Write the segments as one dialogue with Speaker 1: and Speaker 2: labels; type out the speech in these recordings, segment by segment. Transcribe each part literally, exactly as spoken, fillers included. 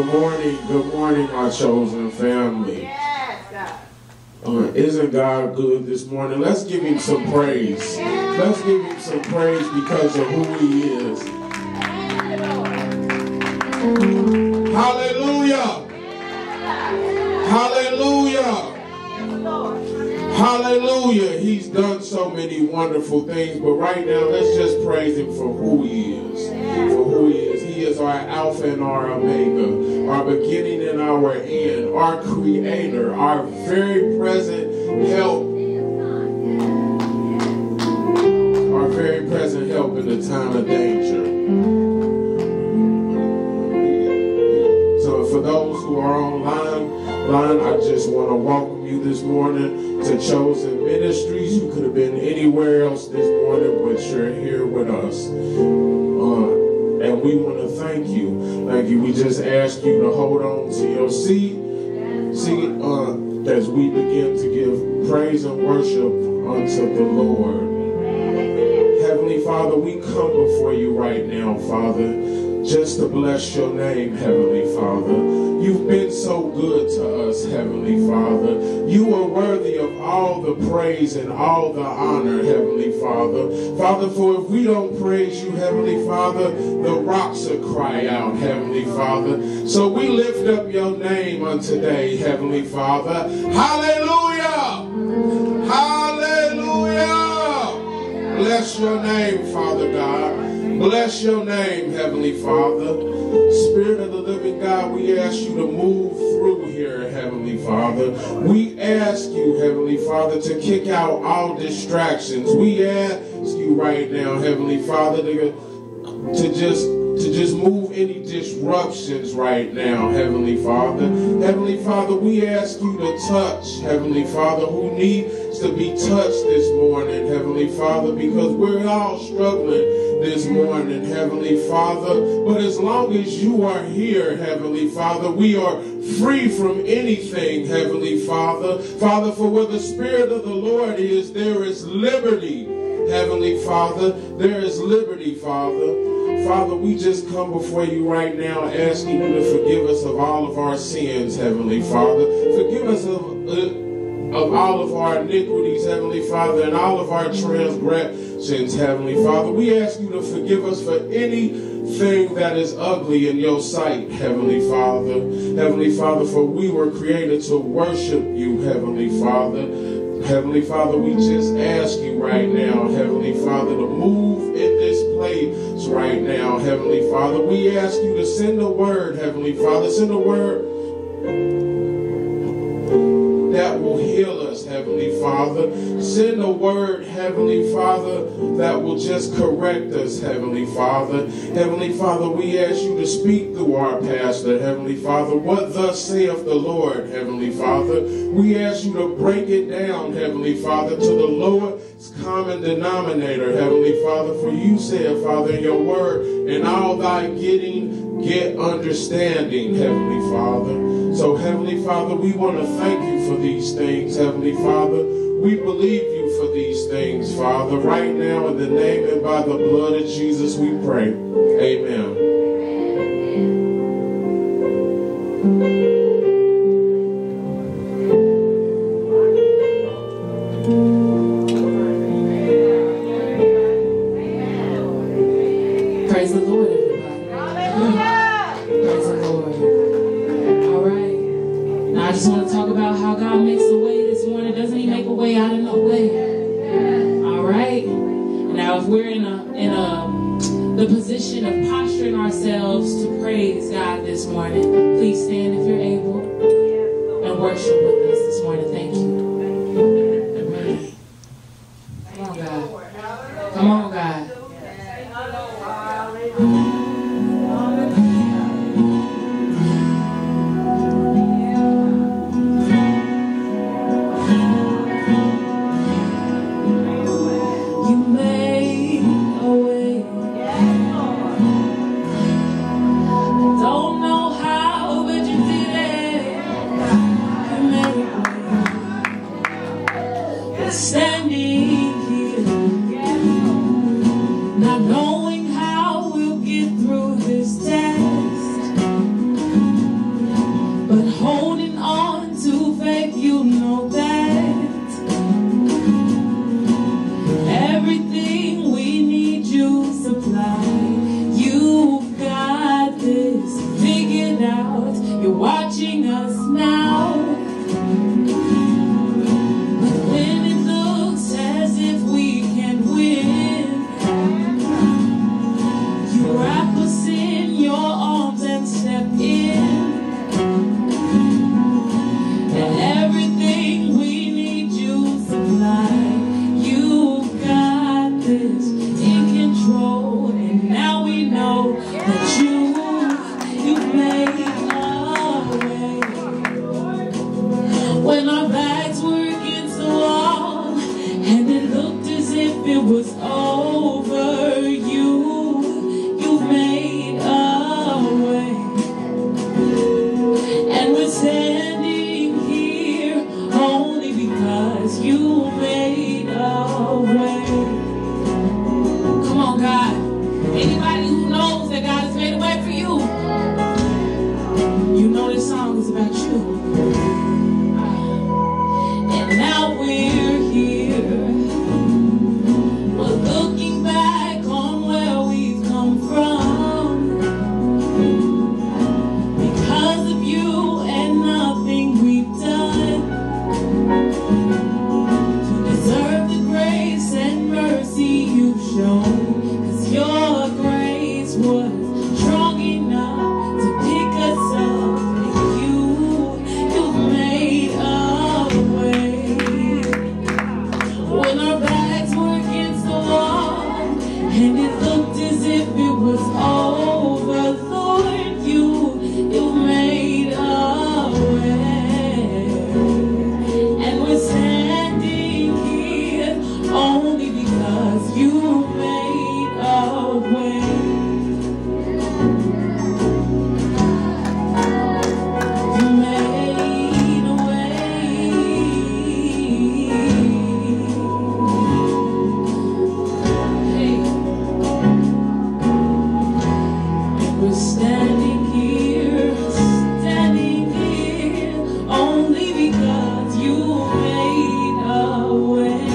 Speaker 1: morning, good morning, my chosen family.
Speaker 2: Yes, God.
Speaker 1: Uh, isn't God good this morning? Let's give him some praise. Let's give him some praise because of who he is. Hallelujah. Hallelujah. Hallelujah. He's done so many wonderful things, but right now, let's just praise him for who he is. For who he is. He is our Alpha and our Omega, our beginning and our end, our creator, our very present help, our very present help in the time of danger. So for those who are online, line, I just want to welcome you this morning to Chosen Ministries. You could have been anywhere else this morning, but you're here with us. Uh, and we want to thank you. Thank you. We just ask you to hold on to your seat, seat uh, as we begin to give praise and worship unto the Lord. Heavenly Father, we come before you right now, Father, just to bless your name, Heavenly Father. You've been so good to us, Heavenly Father. You are worthy of all the praise and all the honor, Heavenly Father. Father, for if we don't praise you, Heavenly Father, the rocks will cry out, Heavenly Father. So we lift up your name on today, Heavenly Father. Hallelujah! Hallelujah! Bless your name, Father God. Bless your name, Heavenly Father. Spirit of the living God, we ask you to move through here, Heavenly Father. We ask you, Heavenly Father, to kick out all distractions. We ask you right now, Heavenly Father, to, to just to just move any disruptions right now, Heavenly Father. Heavenly Father, we ask you to touch, Heavenly Father, who needs to be touched this morning, Heavenly Father, because we're all struggling this morning, Heavenly Father. But as long as you are here, Heavenly Father, we are free from anything, Heavenly Father. Father, for where the Spirit of the Lord is, there is liberty, Heavenly Father. There is liberty, Father. Father, we just come before you right now asking you to forgive us of all of our sins, Heavenly Father. Forgive us of, uh, of all of our iniquities, Heavenly Father, and all of our transgressions, Heavenly Father. We ask you to forgive us for anything that is ugly in your sight, Heavenly Father. Heavenly Father, for we were created to worship you, Heavenly Father. Heavenly Father, we just ask you right now, Heavenly Father, to move in this place right now, Heavenly Father. We ask you to send a word, Heavenly Father. Send a word that will heal us, Heavenly Father. Send a word, Heavenly Father, that will just correct us, Heavenly Father. Heavenly Father, we ask you to speak through our pastor, Heavenly Father. What thus saith the Lord, Heavenly Father? We ask you to break it down, Heavenly Father, to the lowest common denominator, Heavenly Father. For you said, Father, in your word, in all thy getting, get understanding, Heavenly Father. So, Heavenly Father, we want to thank you for these things, Heavenly Father. We believe you for these things, Father. Right now, in the name and by the blood of Jesus, we pray. Amen.
Speaker 3: Praise the Lord, everybody. Hallelujah. Praise the Lord. All right. Now I just want to talk about how God makes a way this morning. Doesn't he make a way out of no way? All right. Now if we're in a in a the position of posturing ourselves to praise God this morning, please stand if you're able and worship with us this morning. Thank you. Come on, God. Come on, God.
Speaker 4: Knowing how we'll get through this test.
Speaker 3: was over, you, you made a way. And we're standing here only because you made a way. Come on, God. Anybody who knows that God has made a way for you, you know this song is about you. And now we're here. We're looking back on where we've come from. Because of you and nothing we've done to deserve the grace and mercy you've shown. 'Cause your grace was strong enough to pick us up. And you, you made a way. When our backs were against the wall and it looked as if it was over, Lord, you, you made a way. And we're standing here only because you made a way. You made a way. Hey. And we're standing here, standing here only because you made a way.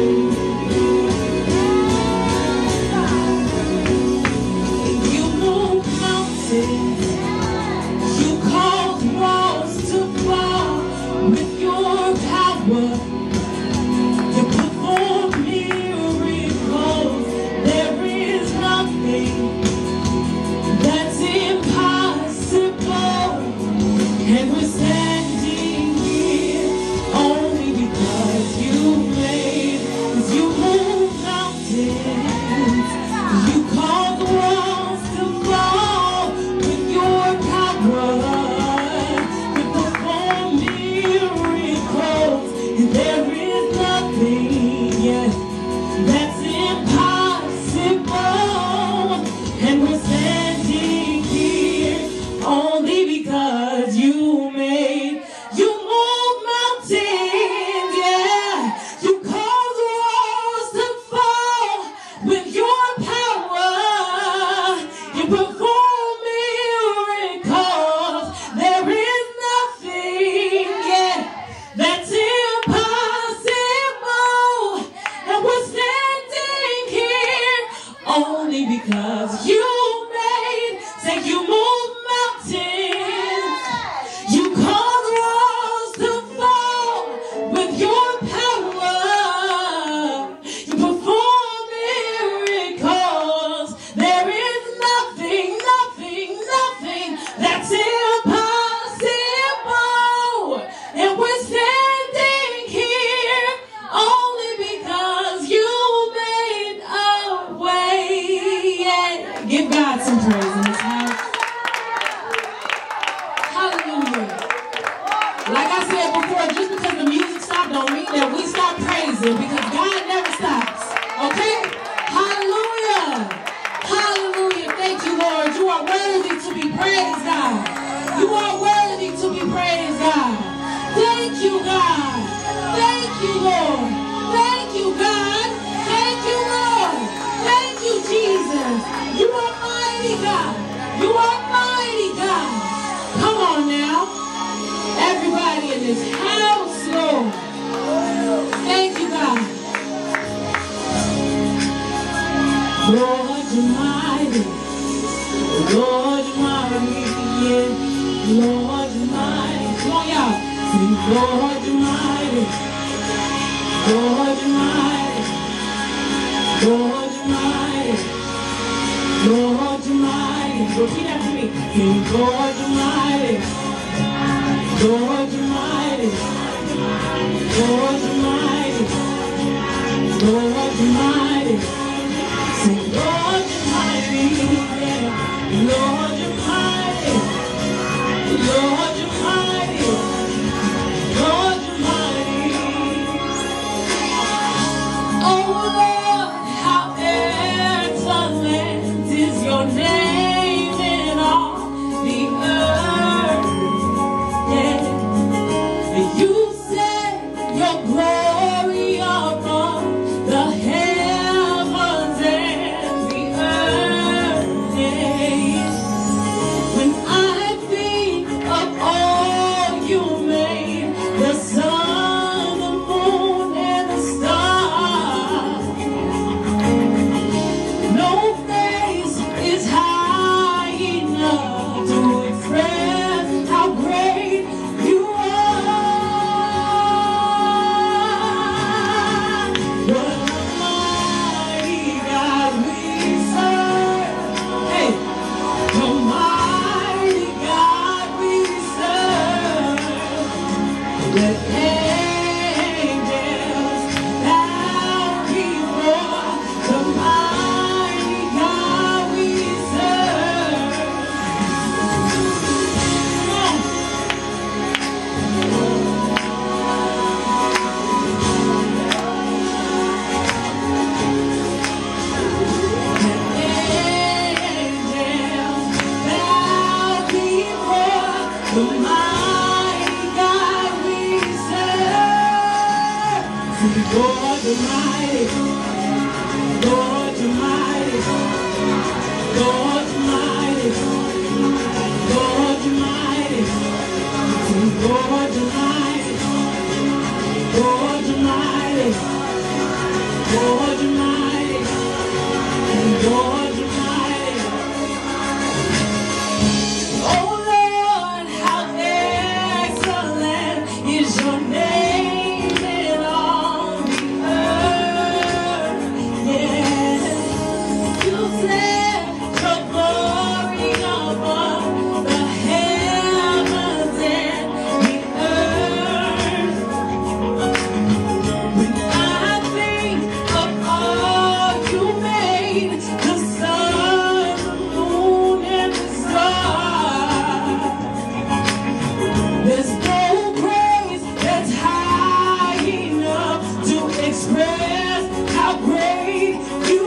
Speaker 3: You move mountains, you cause walls to fall with your power. You perform miracles. There is nothing that's impossible. And we're standing here only because you made, 'cause you move mountains. You cause the walls to fall with your power. You perform miracles, and there is nothing, yeah, that's impossible. And we're standing here only because you made, you move mountains, yeah. You cause walls to fall with your power. You perform miracles. There is nothing, yeah, that's impossible. And we're standing here only because you made, say you move mountains. You cause walls to fall with your power. You perform miracles. There is nothing, nothing, nothing that's impossible. And we're standing here only because you made a way. Yeah. Give God some praise in this house. Hallelujah. Like I said before, just because the music stopped don't mean that we stop praising, because God never stops. Okay? Hallelujah. Hallelujah. Thank you, Lord. You are worthy to be praised, God. You are worthy to be praised, God. Thank you, God. Thank you, Lord. Thank you, God. Thank you, Lord. Thank you, Jesus. You are mighty, God. You are mighty, God. Come on now. Everybody in this house, Lord. Thank you, God. Lord, you're mighty. Lord, you're mighty. Yeah. Lord, you're mighty. Come on, y'all. Sing, Lord, you're mighty. Lord, you're mighty. Lord, you're mighty. Lord, you're mighty. Repeat after me. Sing, Lord, you're mighty. Lord, you're mighty. Lord, you're mighty. Lord, you're mighty. Sing, Lord, you're mighty. Yeah. Lord, you're mighty. Lord, you're mighty. Lord, you're mighty. Oh, Lord. you're mighty. Lord, you're mighty. Lord, you're mighty. Lord, you're mighty. Lord, you're mighty. Lord, you're mighty. Lord, you're mighty. Lord, you're mighty. Oh Lord, how excellent is your name in all the earth. Yes, you set your glory above the heavens and the earth. When I think of all you made, the sun, the moon, and the stars, there's no praise that's high enough to express how great you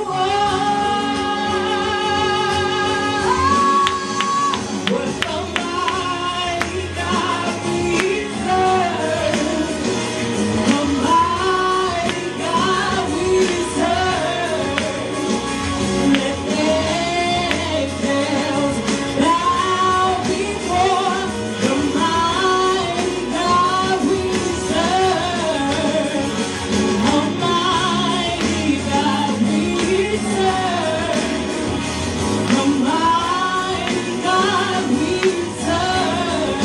Speaker 3: are. What a mighty God we serve. A mighty God we serve. Let angels bow before the mighty God we serve. A mighty God we serve. A mighty God we serve.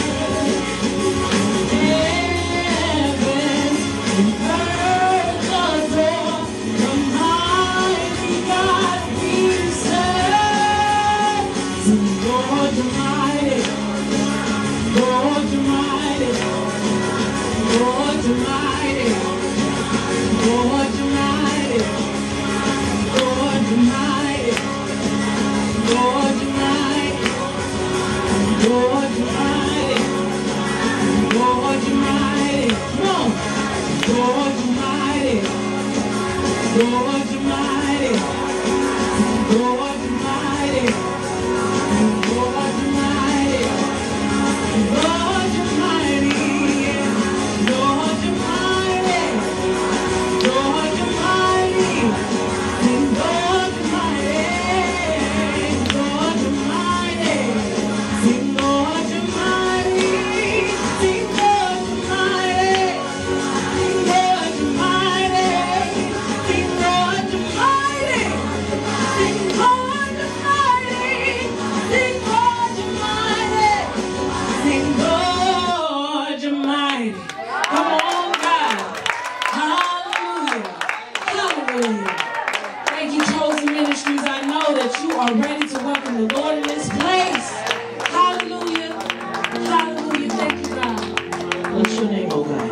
Speaker 3: Heaven and earth adore the mighty God we serve. Sing, Lord, you're mighty. Lord, you're mighty. Lord, you're mighty. Lord, you're mighty. Lord, you're mighty. Lord, you're mighty. Lord, you're mighty. Lord, you're mighty. Come on. Lord, you're mighty. Lord, you're mighty. Lord, you're mighty. Lord, you're mighty. Lord, you're mighty. Lord, you're mighty. Lord, you're mighty. Sing, Lord, you're mighty. Lord, you're mighty. Sing, Lord, you're mighty. Sing, Lord, you're mighty. Sing, Lord, you're mighty. Sing, Lord, you're mighty. Sing, Lord, you're mighty. Sing, Lord, you're mighty. Sing, Lord, you're mighty. Come on, God. Hallelujah. Hallelujah. Thank you, Chosen Ministries. I know that you are ready to welcome the Lord in this place. Hallelujah. Hallelujah. Thank you, God.
Speaker 2: Bless your name, oh God.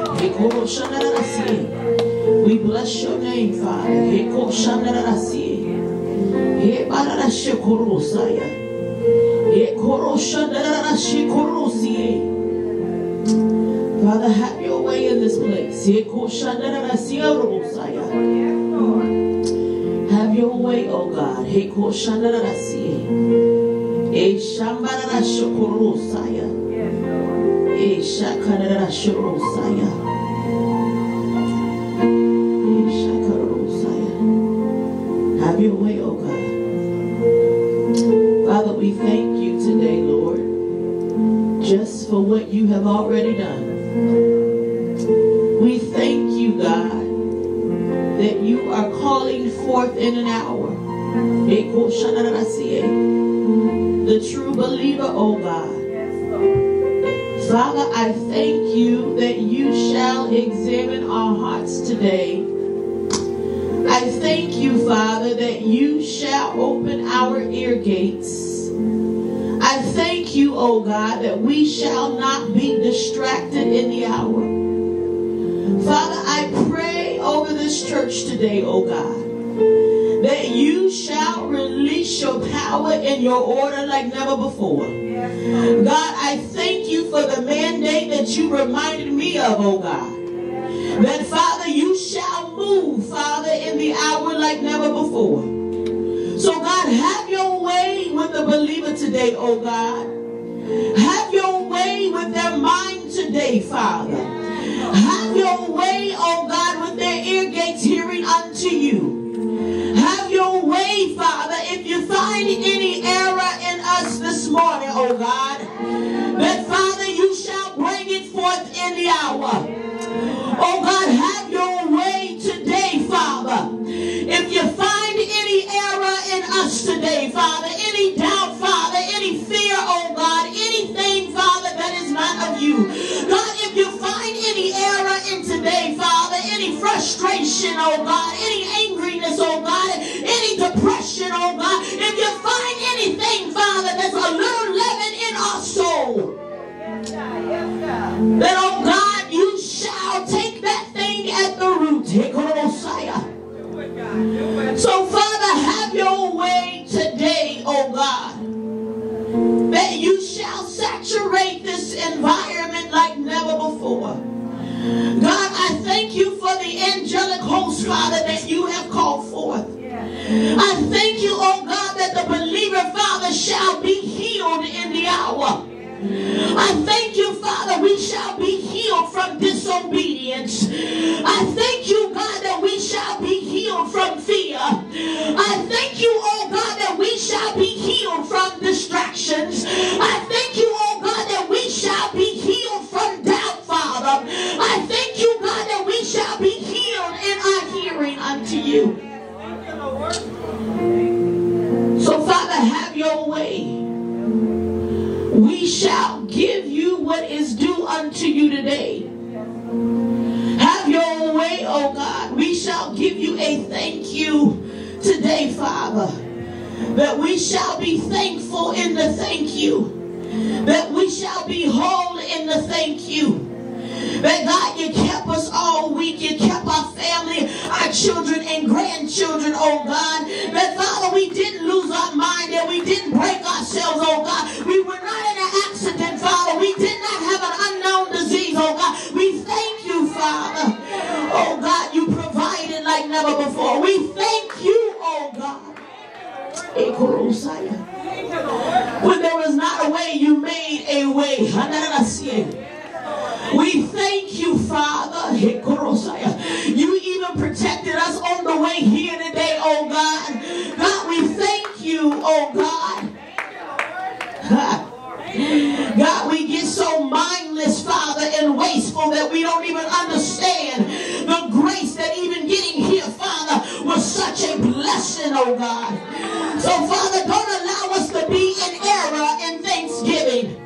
Speaker 2: We bless your name, Father. Father, have your way in this place. Have your way, oh God. Have your way, oh God. Father, we thank you today, Lord, just for what you have already done. We thank you, God, that you are calling forth in an hour the true believer, oh God. Father, I thank you that you shall examine our hearts today. I thank you, Father, that you shall open our ear gates. I thank you, oh God, that we shall not be distracted in the hour. Father, I pray over this church today, oh God, that you shall release your power and your order like never before. God, I thank you for the mandate that you reminded me of, oh God. That, Father, you shall move, Father, in the hour like never before. So, God, have your way with the believer today, oh God. Have your way with their mind today, Father. Have your way, oh God, with their ear gates hearing Father, any doubt, Father, any fear, oh God, anything, Father, that is not of you. God, if you find any error in today, Father, any frustration, oh God, any angriness, oh God, any depression, oh God, if you find anything, Father, that's a little leaven in our soul, then, oh God, you shall take that thing at the root. So, Father, have your way today, oh God, that you shall saturate this environment like never before. God, I thank you for the angelic host, Father, that you have called forth. I thank you, oh God, that the believer, Father, shall be healed in the hour. I thank you, Father, we shall be healed from disobedience. I thank you, God, that we shall be healed from fear. I thank you, oh God, that we shall be healed from distractions. I thank you, oh God, that we shall be healed from doubt, Father. I thank you, God, that we shall be healed in our hearing unto you. So, Father, have your way. We shall give you what is due unto you today. Have your way, oh God. We shall give you a thank you today, Father. That we shall be thankful in the thank you. That we shall be whole in the thank you. That God, you kept us all week. You kept our family, our children and grandchildren, oh God. That, Father, we didn't lose our mind and we didn't break ourselves, oh God. We were not in an accident, Father. We did not have an unknown disease, oh God. We thank you, Father. Oh God, you provided like never before. We thank you, oh God. When there was not a way, you made a way. We thank you, Father. You even protected us on the way here today, oh God. God, we thank you, oh God. God, we get so mindless, Father, and wasteful that we don't even understand the grace that even getting here, Father, was such a blessing, oh God. So, Father, don't allow us to be in error in Thanksgiving.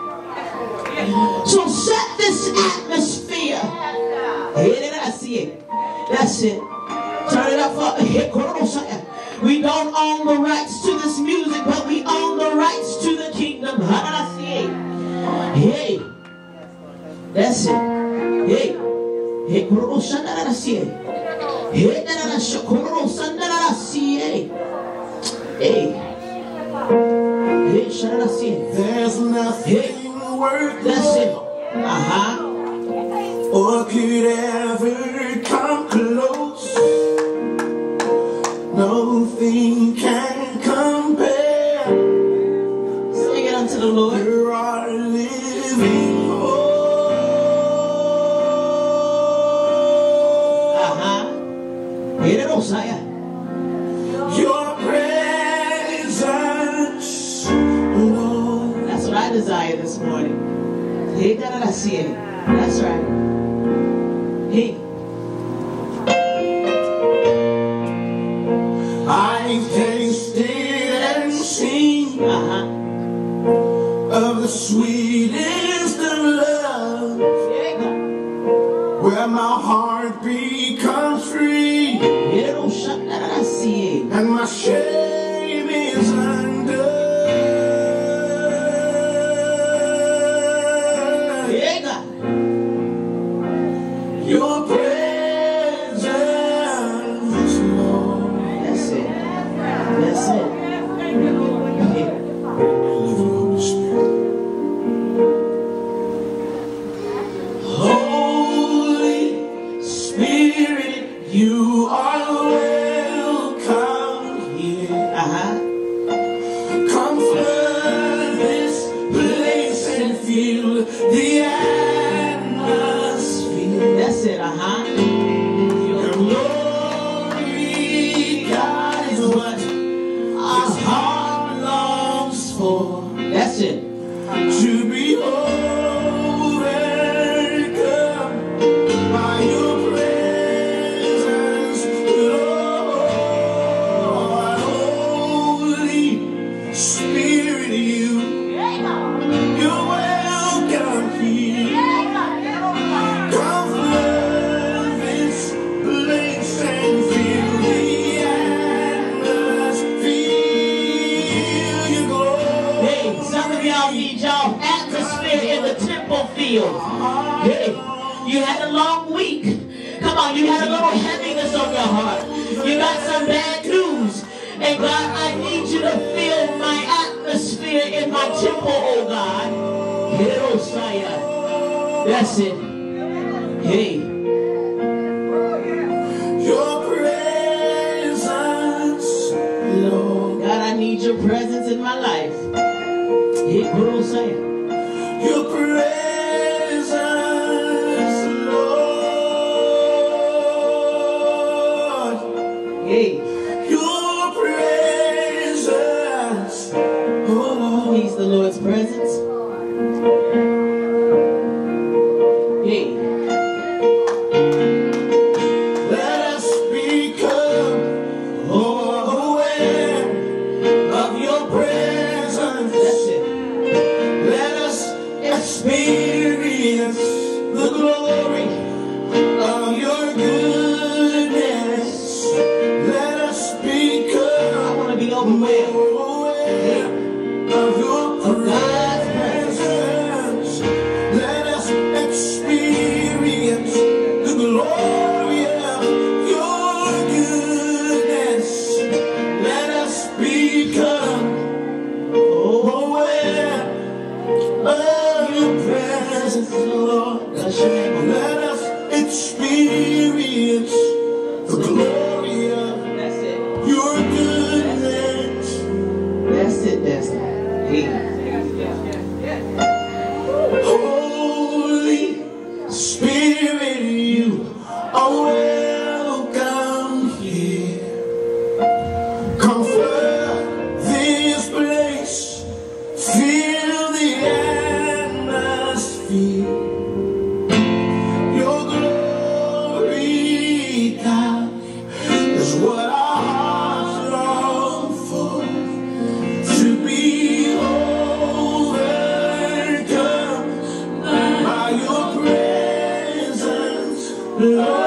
Speaker 2: So set this atmosphere. That's it. That's it. Turn it up for we don't own the rights to this music, but we own the rights to the kingdom. Hey. That's it. Hey. Hey. Hey.
Speaker 4: There's nothing worth
Speaker 2: That's it. Uh-huh.
Speaker 4: or could ever come close. Nothing can compare.
Speaker 2: Sing it unto the Lord.
Speaker 4: You are living hope.
Speaker 2: Uh-huh. Hear it, Osiah.
Speaker 4: Your presence, Lord.
Speaker 2: That's what I desire this morning. Hey, that's right. Hey.
Speaker 4: I've tasted and seen
Speaker 2: Uh-huh.
Speaker 4: of the sweetest of love, where my heart becomes free and my shame is undone. Your presence, Lord.
Speaker 2: That's it. That's it.
Speaker 4: I love you, Holy Spirit. Holy Spirit, you are welcome here.
Speaker 2: feel. Hey, you had a long week. Come on, you had a little heaviness on your heart. You got some bad news. And God, I need you to feel my atmosphere in my temple, oh God. That's it. Hey.
Speaker 4: Your presence, Lord.
Speaker 2: God, I need your presence in my life. Hey,
Speaker 4: your presence, Lord.
Speaker 2: Hey.
Speaker 4: Your presence, oh Lord.
Speaker 2: He's the Lord's presence. Hey.
Speaker 4: Let us become more aware of your presence.
Speaker 2: That's it.
Speaker 4: Let us experience the glory of your goodness. Let us become
Speaker 2: I want to be overwhelmed
Speaker 4: more aware of your
Speaker 2: of God's
Speaker 4: presence. Let us experience the glory of your goodness. Let us become aware of your presence, Lord.
Speaker 2: Bless your name, oh God.
Speaker 4: Let us experience the glory of
Speaker 2: That's it.
Speaker 4: your goodness.
Speaker 2: That's it. That's it. Hey.
Speaker 4: Holy Spirit, you are welcome here. Come flood this place, fill the atmosphere. Your glory, God, is what our hearts long for. To be overcome by your presence, Lord.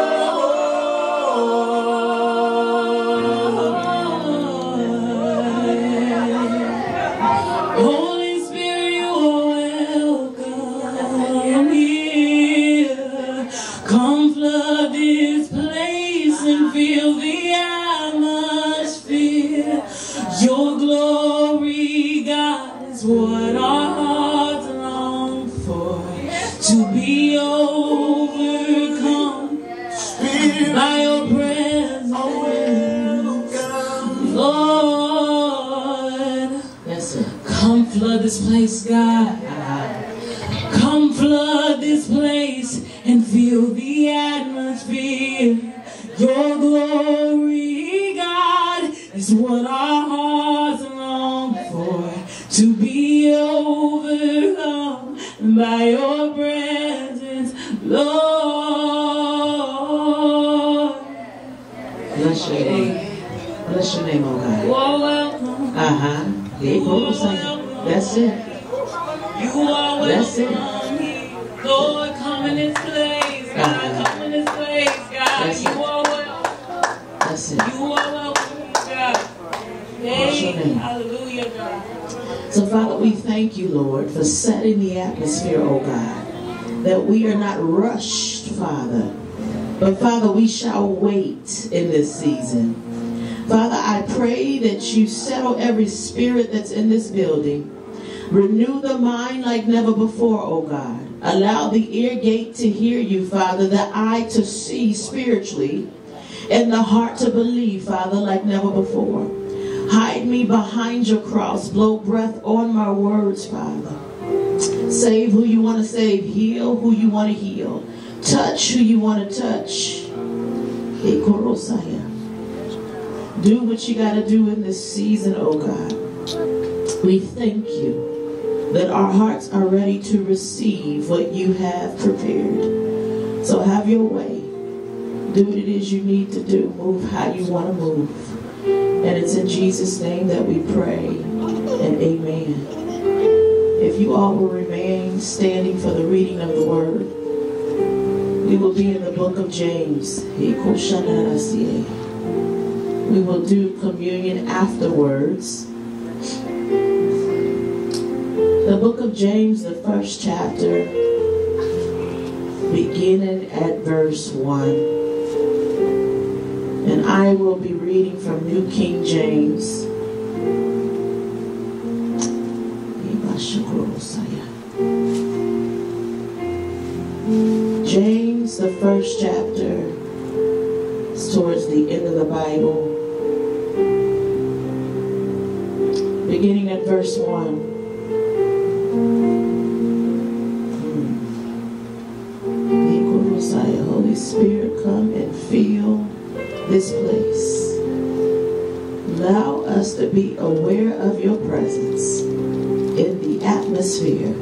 Speaker 3: Holy Spirit, you are welcome here. Come flood this place and fill the atmosphere. Your glory, God, is what our hearts long for. To be overcome
Speaker 4: Spirit,
Speaker 3: by your presence,
Speaker 4: welcome.
Speaker 3: Lord.
Speaker 2: That's it.
Speaker 3: Come flood this place, God. Come flood this place and fill the atmosphere. Your glory, God, is what our hearts long for. To be overcome by your presence, Lord.
Speaker 2: Bless your name. Bless your name, oh God.
Speaker 3: You are welcome.
Speaker 2: Uh-huh. Hey, go say. That's it.
Speaker 3: You are
Speaker 2: That's it.
Speaker 3: welcome. Lord, come in this place. God, come in this place, God.
Speaker 2: That's
Speaker 3: You
Speaker 2: it.
Speaker 3: are welcome.
Speaker 2: That's it.
Speaker 3: You are welcome, God.
Speaker 2: Bless your
Speaker 3: Hey,
Speaker 2: name.
Speaker 3: hallelujah, God.
Speaker 2: So, Father, we thank you, Lord, for setting the atmosphere, oh God, that we are not rushed, Father, but, Father, we shall wait in this season. Father, I pray that you settle every spirit that's in this building. Renew the mind like never before, oh God. Allow the ear gate to hear you, Father, the eye to see spiritually, and the heart to believe, Father, like never before. Hide me behind your cross. Blow breath on my words, Father. Save who you want to save. Heal who you want to heal. Touch who you want to touch. Do what you got to do in this season, oh God. We thank you that our hearts are ready to receive what you have prepared. So have your way. Do what it is you need to do. Move how you want to move. And it's in Jesus' name that we pray, and amen. If you all will remain standing for the reading of the word, we will be in the book of James. We will do communion afterwards. The book of James, the first chapter, beginning at verse one. And I will be reading from New King James. James, the first chapter, is towards the end of the Bible. Beginning at verse one. Hmm. Holy Spirit, come and fill this place. Allow us to be aware of your presence in the atmosphere.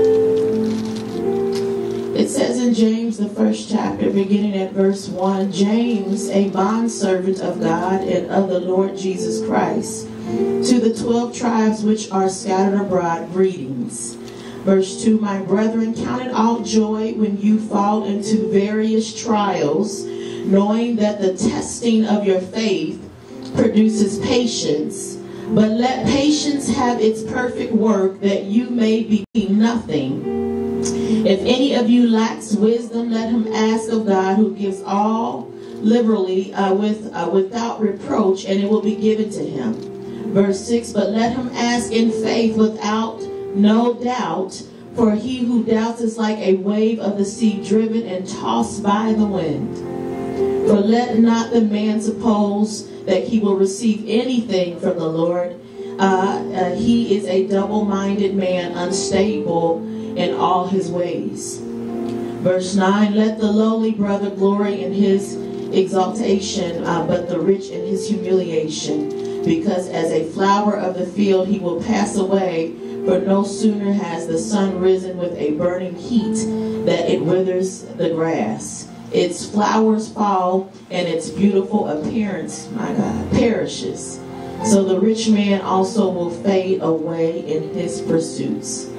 Speaker 2: It says in James, the first chapter, beginning at verse one, James, a bondservant of God and of the Lord Jesus Christ, to the twelve tribes which are scattered abroad, greetings. Verse two, my brethren, count it all joy when you fall into various trials, knowing that the testing of your faith produces patience. But let patience have its perfect work, that you may be nothing. If any of you lacks wisdom, let him ask of God, who gives all liberally uh, with uh, without reproach, and it will be given to him. Verse six, but let him ask in faith without no doubt, for he who doubts is like a wave of the sea driven and tossed by the wind. For let not the man suppose that he will receive anything from the Lord. Uh, uh, he is a double-minded man, unstable in all his ways. Verse nine, let the lowly brother glory in his exaltation, uh, but the rich in his humiliation, because as a flower of the field he will pass away, for no sooner has the sun risen with a burning heat that it withers the grass. Its flowers fall, and its beautiful appearance, my God, perishes. So the rich man also will fade away in his pursuits.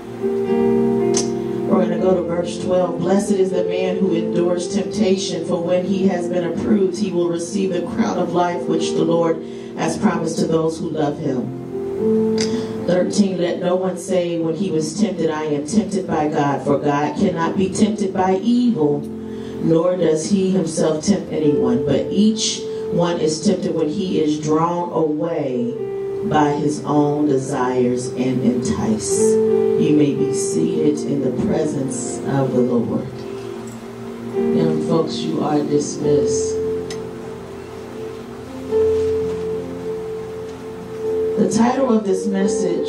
Speaker 2: We're going to go to verse twelve. Blessed is the man who endures temptation, for when he has been approved, he will receive the crown of life which the Lord has promised to those who love him. thirteen, let no one say when he was tempted, I am tempted by God, for God cannot be tempted by evil, nor does he himself tempt anyone, but each one is tempted when he is drawn away by his own desires and enticed. You may be seated in the presence of the Lord. Young folks, you are dismissed. The title of this message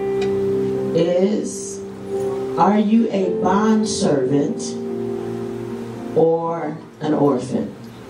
Speaker 2: is, are you a bondservant or an orphan?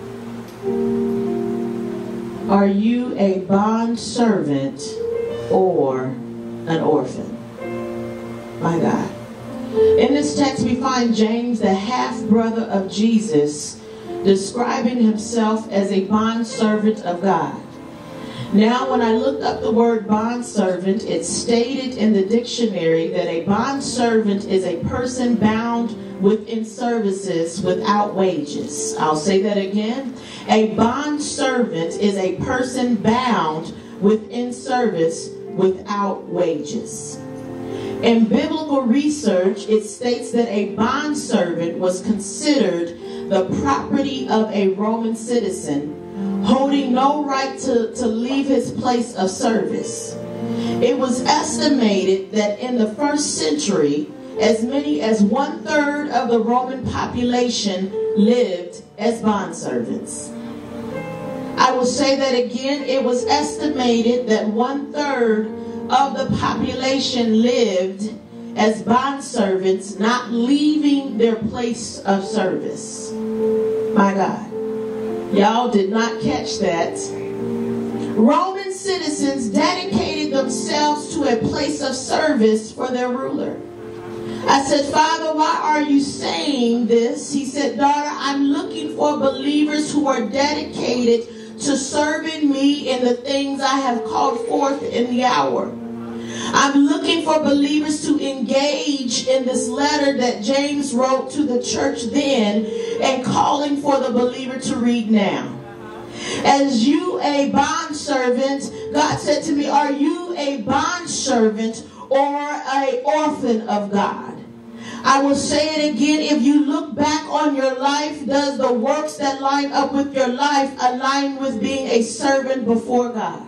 Speaker 2: Are you a bondservant or an orphan? My God. In this text we find James, the half-brother of Jesus, describing himself as a bondservant of God. Now, when I looked up the word bondservant, it stated in the dictionary that a bondservant is a person bound within services without wages. I'll say that again. A bondservant is a person bound within service without wages. In biblical research, it states that a bondservant was considered the property of a Roman citizen, holding no right to, to leave his place of service. It was estimated that in the first century, as many as one-third of the Roman population lived as bondservants. I will say that again. It was estimated that one-third of the population lived as bondservants, not leaving their place of service. My God. Y'all did not catch that. Roman citizens dedicated themselves to a place of service for their ruler. I said, Father, why are you saying this? He said, daughter, I'm looking for believers who are dedicated to serving me in the things I have called forth in the hour. I'm looking for believers to engage in this letter that James wrote to the church then and calling for the believer to read now. As you a bondservant, God said to me, are you a bondservant or an orphan of God? I will say it again. If you look back on your life, does the works that line up with your life align with being a servant before God?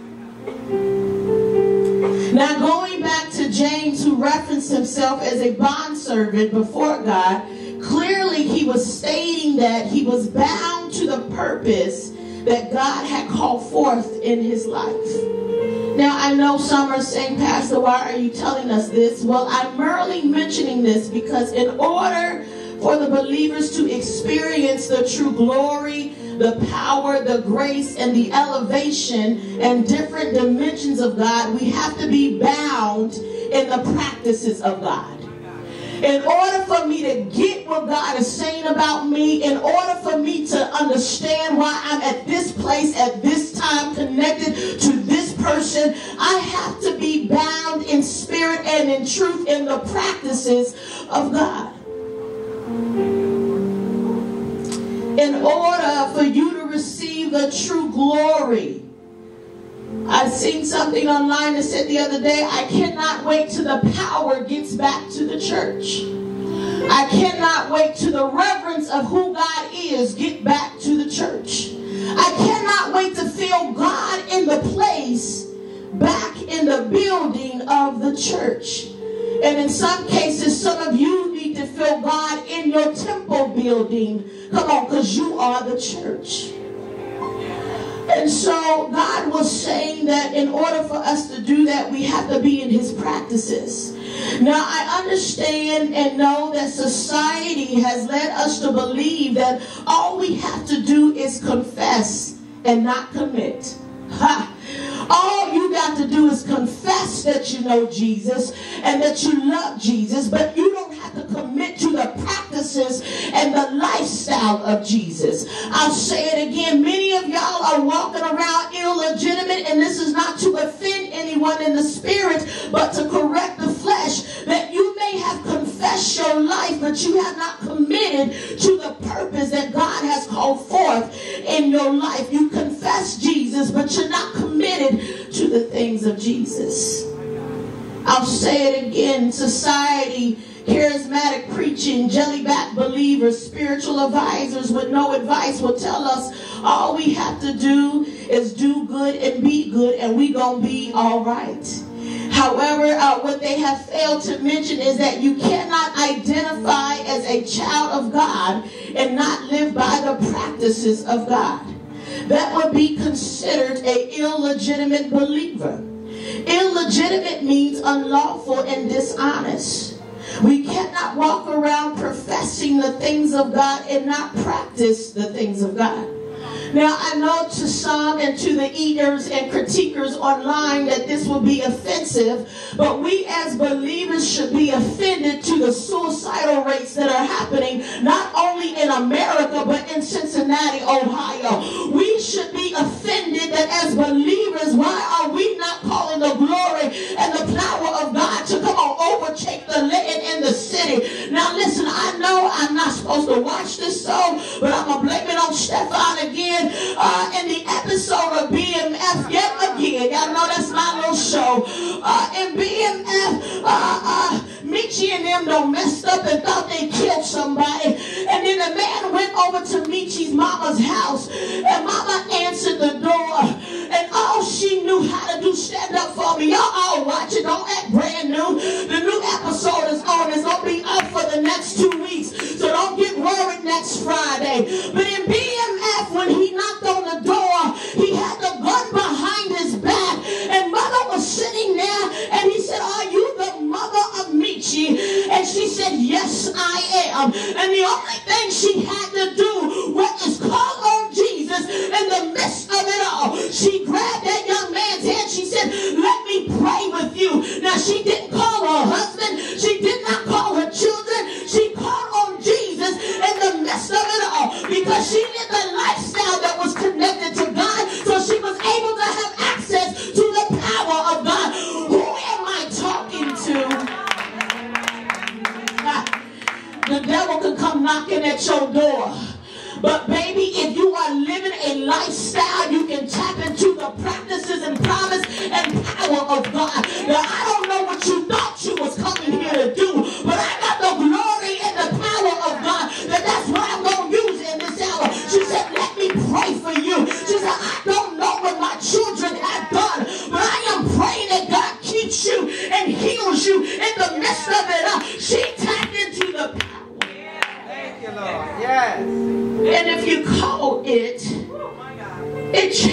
Speaker 2: Now, going back to James, who referenced himself as a bondservant before God, clearly he was stating that he was bound to the purpose that God had called forth in his life. Now, I know some are saying, Pastor, why are you telling us this? Well, I'm merely mentioning this because in order for the believers to experience the true glory, the power, the grace, and the elevation and different dimensions of God, we have to be bound in the practices of God. In order for me to get what God is saying about me, in order for me to understand why I'm at this place at this time connected to this person, I have to be bound in spirit and in truth in the practices of God. In order for you to receive the true glory, I've seen something online that said the other day, I cannot wait till the power gets back to the church. I cannot wait till the reverence of who God is get back to the church. I cannot wait to feel God in the place, back in the building of the church. And in some cases, some of you need to feel God in your temple building. Come on, because you are the church. And so God was saying that in order for us to do that, we have to be in his practices. Now, I understand and know that society has led us to believe that all we have to do is confess and not commit. Ha! All you got to do is confess that you know Jesus and that you love Jesus, but you don't have to commit to the practices and the lifestyle of Jesus. I'll say it again. Many of y'all are walking around illegitimate, and this is not to offend anyone in the spirit, but to correct the flesh, that you may have confessed your life, but you have not committed to the purpose that God has called forth in your life. You confess Jesus, but you're not committed to the things of Jesus. I'll say it again. Society, charismatic preaching, jellyback believers, spiritual advisors with no advice will tell us all we have to do is do good and be good, and we gonna be all right. However, uh, what they have failed to mention is that you cannot identify as a child of God and not live by the practices of God. That would be considered an illegitimate believer. Illegitimate means unlawful and dishonest. We cannot walk around professing the things of God and not practice the things of God. Now, I know to some and to the eaters and critiquers online that this will be offensive, but we as believers should be offended to the suicidal rates that are happening not only in America but in Cincinnati, Ohio. We should be offended that as believers, why are we not calling the glory and the power of God to come on overtake the land in the city? Now listen, I know I'm not supposed to watch this show, but I'm going to blame it on Stefan again. Uh, in the episode of B M F yet again, y'all know that's my little show. Uh, in B M F, uh, uh, Michi and them done messed up and thought they killed somebody. And then the man went over to Michi's mama's house, and mama answered the door. And all she knew how to do, stand up for me. Y'all all watch it. Don't act brand new. The new episode is on. It's going to be up for the next two weeks. So don't get worried next Friday. But in B M F, when he knocked on the door, he had the gun behind his back. And mother was sitting there, and he said, "Are you the mother of Michi?" And she said, "Yes, I am." And the only thing she had to do was call on Jesus in the midst of it all. She grabbed that young man's hand. She said, "Let me pray with you." Now, she didn't call her husband. She did not call her children. She called on Jesus in the midst of it all because she lived a lifestyle that was connected to God, so she was able to have access to the power of God. Who am I talking to? The devil can come knock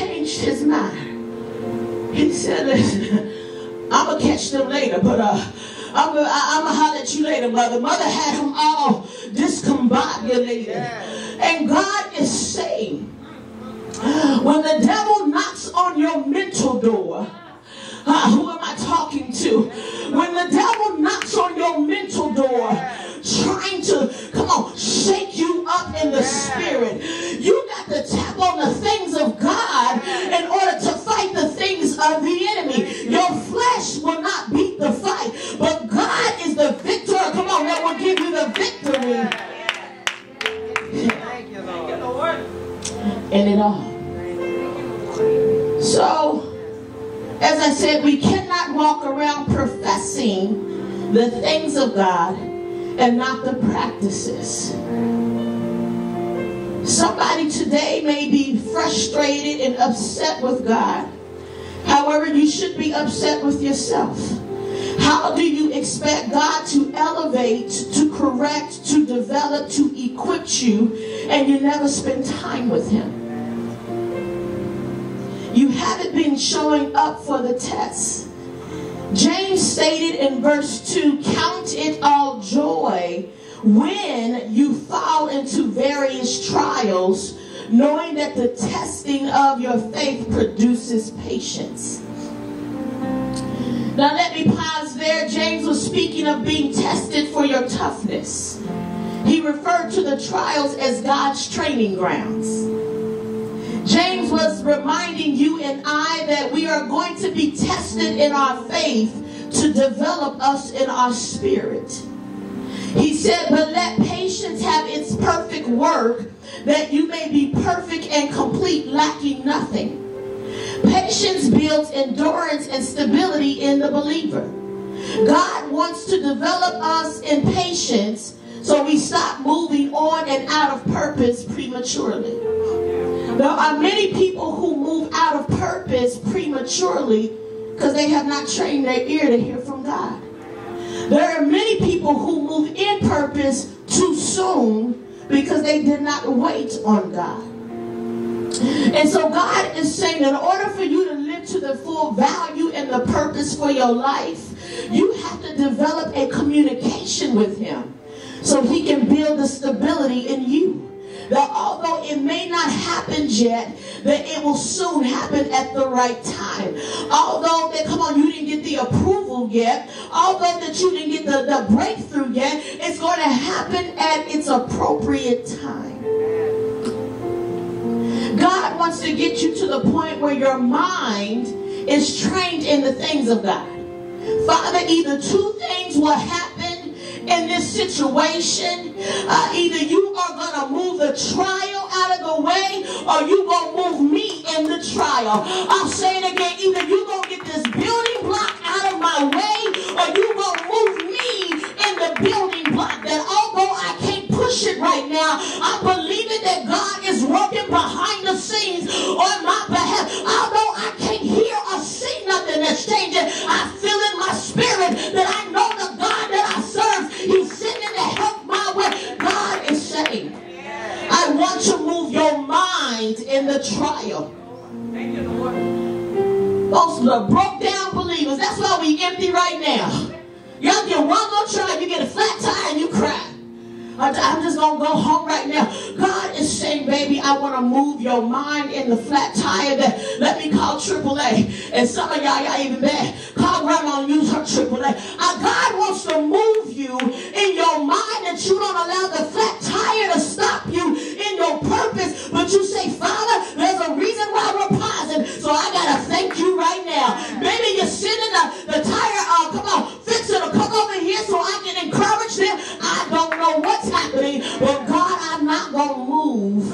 Speaker 2: changed his mind. He said, listen, I'm going to catch them later, but uh, I'm going I'm to holler at you later, mother. Mother had him all discombobulated. And God is saying, when the devil knocks on your mental door, uh, who am I talking to? When the devil knocks on your mental door, trying to, come on, shake you up in the spirit, you got to tap on the things of God in order to fight the things of the enemy. Your flesh will not beat the fight, but God is the victor. Come on, that will give you the victory.
Speaker 5: Thank you, Lord.
Speaker 2: In it all. So, as I said, we cannot walk around professing the things of God and not the practices. Somebody today may be frustrated and upset with God. However, you should be upset with yourself. How do you expect God to elevate, to correct, to develop, to equip you, and you never spend time with him? You haven't been showing up for the test. James stated in verse two, count it all joy when you fall into various trials, knowing that the testing of your faith produces patience. Now let me pause there. James was speaking of being tested for your toughness. He referred to the trials as God's training grounds. James was reminding you and I that we are going to be tested in our faith to develop us in our spirit. He said, but let patience have its perfect work, that you may be perfect and complete, lacking nothing. Patience builds endurance and stability in the believer. God wants to develop us in patience so we stop moving on and out of purpose prematurely. There are many people who move out of purpose prematurely because they have not trained their ear to hear from God. There are many people who move in purpose too soon because they did not wait on God. And so God is saying, in order for you to live to the full value and the purpose for your life, you have to develop a communication with him so he can build the stability in you. That although it may not happen yet, that it will soon happen at the right time. Although that, come on, you didn't get the approval yet, although that you didn't get the, the breakthrough yet, it's going to happen at its appropriate time. God wants to get you to the point where your mind is trained in the things of God. Father, either two things will happen in this situation. Uh, either you are going to move the trial out of the way, or you going to move me in the trial. I'll say it again. Either you going to get this building block out of my way, or you going to move me in the building block. That although I can't push it right now, I'm believing that God is working behind the scenes on my behalf. Although I can't hear or see nothing that's changing, I feel in my spirit that I know the God that I serve, he's sending to help my way. God is saying, I want to move your mind in the trial.
Speaker 5: Thank you, Lord.
Speaker 2: Most of the broke down believers, that's why we empty right now. Y'all get one more try, you get a flat tire and you cry. I'm just going to go home right now. God is saying, baby, I want to move your mind in the flat tire. That, let me call triple A. And some of y'all, y'all even bad. Call grandma and use her triple A. Uh, God wants to move you in your mind that you don't allow the flat tire to stop you in your purpose. But you say, Father, there's a reason why we're pausing. So I got to thank you right now. Maybe you're sitting the, the tire, uh, come on, fix it or come over here so I can encourage them. I don't know what's happening, but God, I'm not going to move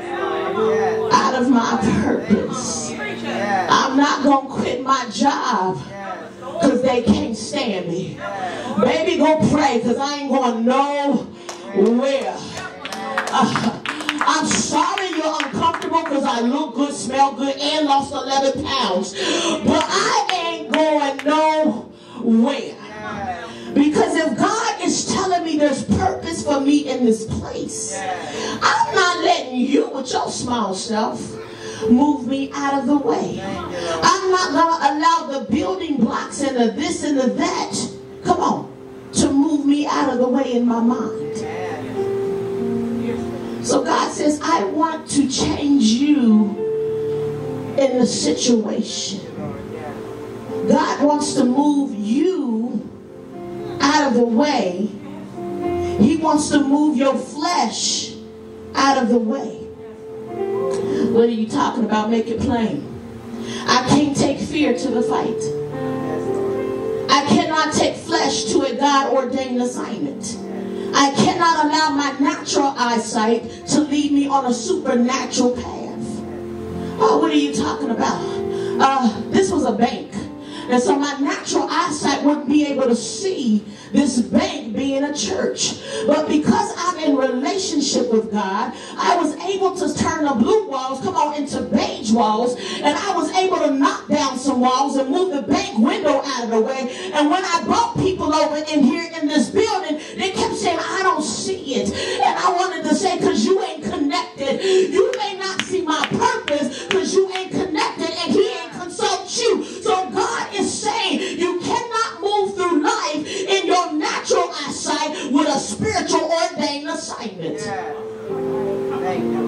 Speaker 2: out of my purpose. I'm not going to quit my job because they can't stand me. Baby, go pray because I ain't going nowhere. Uh, I'm sorry you're uncomfortable because I look good, smell good, and lost eleven pounds. But I ain't going nowhere. Because if God is telling me there's purpose for me in this place, I'm not letting you with your small self move me out of the way. I'm not going to allow the building blocks and the this and the that, come on, to move me out of the way in my mind. So God says, I want to change you in the situation. God wants to move you out of the way. He wants to move your flesh out of the way. What are you talking about? Make it plain. I can't take fear to the fight. I cannot take flesh to a God-ordained assignment. I cannot allow my natural eyesight to lead me on a supernatural path. Oh, what are you talking about? Uh, this was a bank. And so my natural eyesight wouldn't be able to see this bank being a church. But because I'm in relationship with God, I was able to turn the blue walls, come on, into beige walls. And I was able to knock down some walls and move the bank window out of the way. And when I brought people over in here in this building, they kept saying, I don't see it. And I wanted to say, because you ain't connected. You may not see my purpose because you ain't connected and he ain't consult you. So God is saying you cannot move through life in your natural eyesight with a spiritual ordained assignment.
Speaker 5: Yeah. Thank you,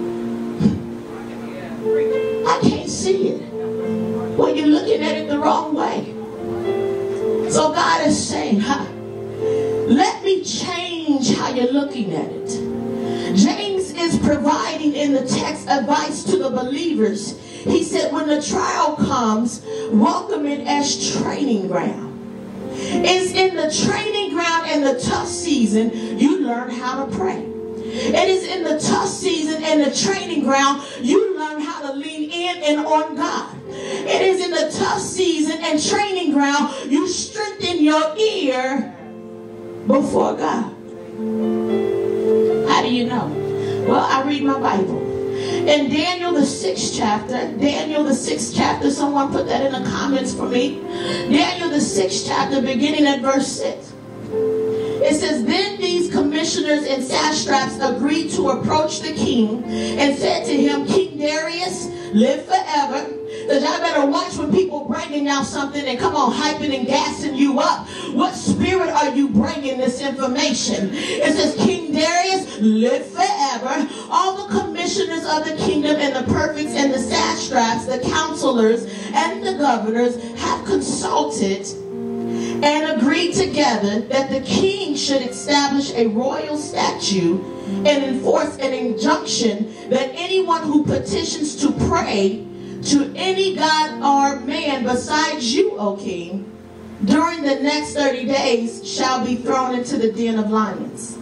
Speaker 5: Lord.
Speaker 2: I can't see it. Well, you're looking at it the wrong way. So God is saying, huh, let me change how you're looking at it. James is providing in the text advice to the believers. He said, when the trial comes, welcome it as training ground. It's in the training ground and the tough season you learn how to pray. It is in the tough season and the training ground you learn how to lean in and on God. It is in the tough season and training ground you strengthen your ear before God. How do you know? Well, I read my Bible. In Daniel the sixth chapter, Daniel the sixth chapter, someone put that in the comments for me. Daniel the sixth chapter, beginning at verse six. It says, then these commissioners and satraps agreed to approach the king and said to him, King Darius, live forever. Because y'all better watch when people bringing y'all something and come on hyping and gassing you up. What spirit are you bringing this information? It says, King Darius, live forever. All the commissioners of the kingdom and the prefects and the satraps, the counselors and the governors have consulted and agreed together that the king should establish a royal statute and enforce an injunction that anyone who petitions to pray to any god or man besides you, O king, during the next thirty days shall be thrown into the den of lions.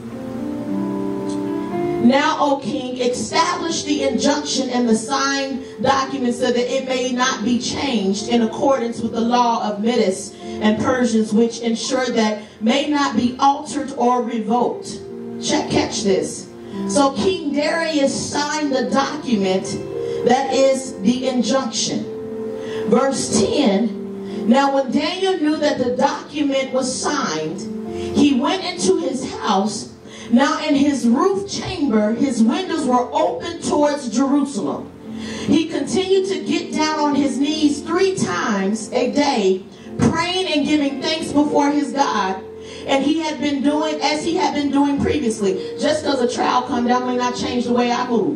Speaker 2: Now, O king, establish the injunction and the signed document so that it may not be changed in accordance with the law of Medes and Persians, which ensure that may not be altered or revoked. Check, catch this. So King Darius signed the document that is the injunction. Verse ten, now when Daniel knew that the document was signed, he went into his house. Now in his roof chamber, his windows were open towards Jerusalem. He continued to get down on his knees three times a day, praying and giving thanks before his God. And he had been doing as he had been doing previously. Just because a trial come down may not change the way I move.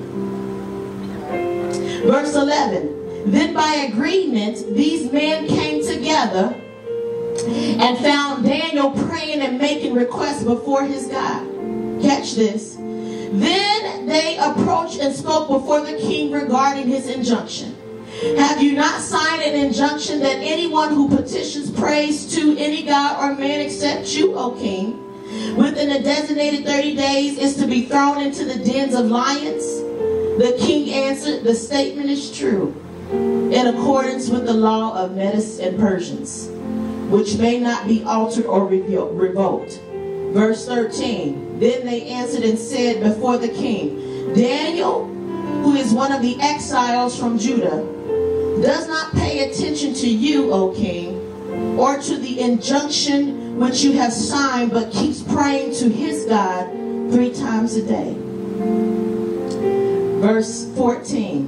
Speaker 2: Verse eleven, then by agreement, these men came together and found Daniel praying and making requests before his God. Catch this. Then they approached and spoke before the king regarding his injunction. Have you not signed an injunction that anyone who petitions praise to any god or man except you, O king, within the designated thirty days is to be thrown into the dens of lions? The king answered, the statement is true, in accordance with the law of Medes and Persians, which may not be altered or revoked. Verse thirteen, then they answered and said before the king, Daniel, who is one of the exiles from Judah, does not pay attention to you, O king, or to the injunction which you have signed, but keeps praying to his God three times a day. Verse fourteen,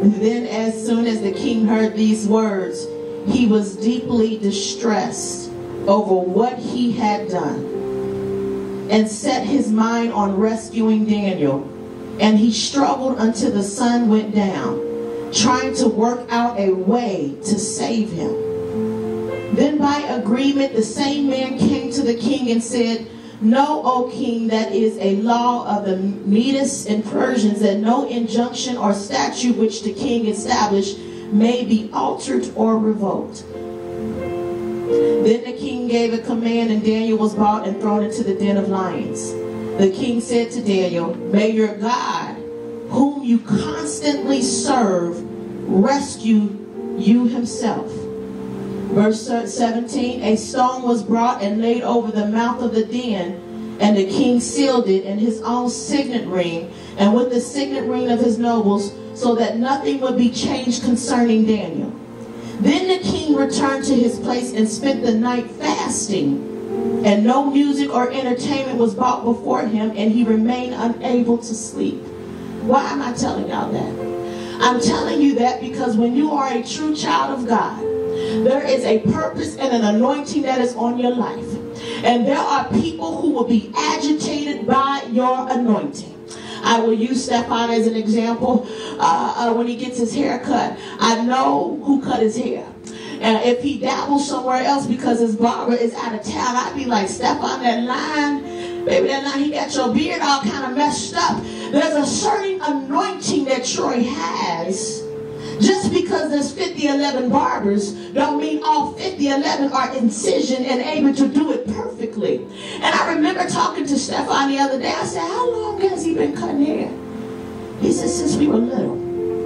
Speaker 2: Then as soon as the king heard these words, he was deeply distressed over what he had done, and set his mind on rescuing Daniel. And he struggled until the sun went down, trying to work out a way to save him. Then by agreement, the same man came to the king and said, "Know, O king, that is a law of the Medes and Persians, that no injunction or statute which the king established may be altered or revoked." Then the king gave a command, and Daniel was brought and thrown into the den of lions. The king said to Daniel, "May your God, whom you constantly serve, rescue you himself." Verse seventeen, a stone was brought and laid over the mouth of the den, and the king sealed it in his own signet ring and with the signet ring of his nobles, so that nothing would be changed concerning Daniel. Then the king returned to his place and spent the night fasting, and no music or entertainment was brought before him, and he remained unable to sleep. Why am I telling y'all that? I'm telling you that because when you are a true child of God, there is a purpose and an anointing that is on your life. And there are people who will be agitated by your anointing. I will use Stefan as an example. Uh, uh, when he gets his hair cut, I know who cut his hair. And if he dabbles somewhere else because his barber is out of town, I'd be like, Stefan, that line, baby, that line, he got your beard all kind of messed up. There's a certain anointing that Troy has. Just because there's fifty eleven barbers don't mean all fifty eleven are incision and able to do it perfectly. And I remember talking to Stefan the other day. I said, "How long has he been cutting hair?" He said, "Since we were little."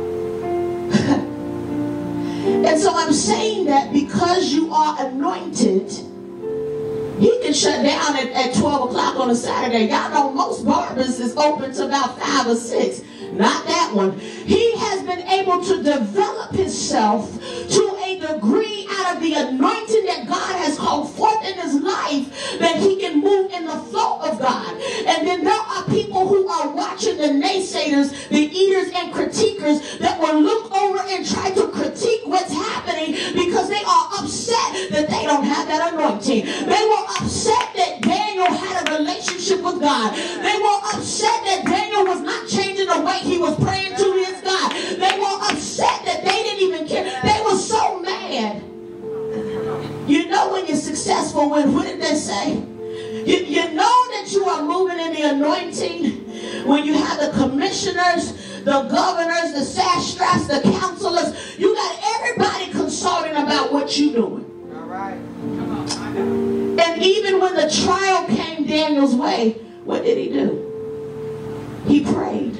Speaker 2: And so I'm saying that because you are anointed, he can shut down at, at twelve o'clock on a Saturday. Y'all know most barbers is open to about five or six. Not that one. He has been able to develop himself to a degree out of the anointing that God has called forth in his life, that he can move in the flow of God. And then there are people who are watching, the naysayers, the eaters and critiquers, that will look over and try to critique what's happening because they are upset that they don't have that anointing. They were upset that Daniel had a relationship with God. They were upset that Daniel was not changing the way he was praying to his God. They were upset that they didn't even care. They were so mad. You know when you're successful, when, what did they say? You, you know that you are moving in the anointing when you have the commissioners, the governors, the satraps, the counselors. You got everybody consulting about what you're doing.
Speaker 5: All right.
Speaker 2: And even when the trial came Daniel's way, what did he do? He prayed.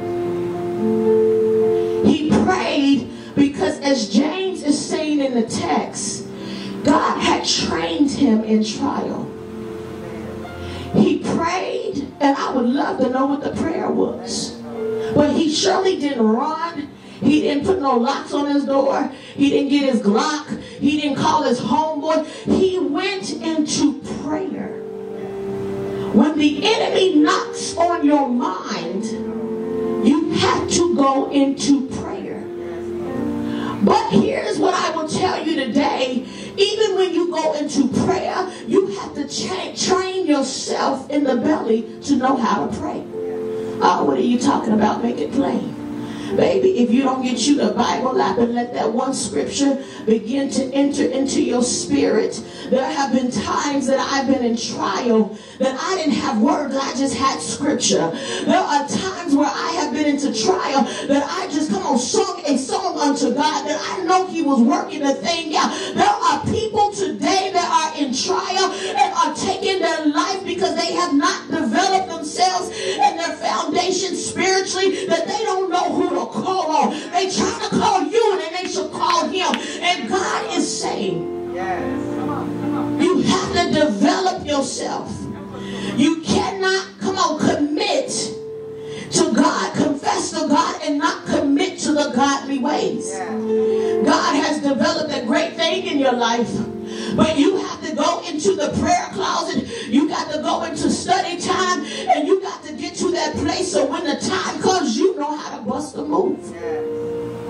Speaker 2: He prayed because, as James is saying in the text, God had trained him in trial. He prayed, and I would love to know what the prayer was. But he surely didn't run. He didn't put no locks on his door. He didn't get his Glock. He didn't call his homeboy. He went into prayer. When the enemy knocks on your mind, you have to go into prayer. But here's what I will tell you today. Even when you go into prayer, you have to cha- train yourself in the belly to know how to pray. Oh, what are you talking about? Make it plain. Baby, if you don't get you the Bible app and let that one scripture begin to enter into your spirit, there have been times that I've been in trial that I didn't have words, I just had scripture. There are times where I have been into trial that I just, come on, sung a song unto God that I know he was working the thing out. There are people today that are in trial and are taking their life because they have not developed themselves and their foundation spiritually, that they don't know who to call on. They try to call you and then they should call him. And God is saying,
Speaker 5: Yes. Come on, come on.
Speaker 2: You have to develop yourself. You cannot, come on, commit to God, confess to God, and not commit to the godly ways.
Speaker 5: Yes.
Speaker 2: God has developed a great thing in your life, but you have to go into the prayer closet. You got to go into study time, and you got to get to that place so when the time comes, you know how to bust a move.
Speaker 5: Yes.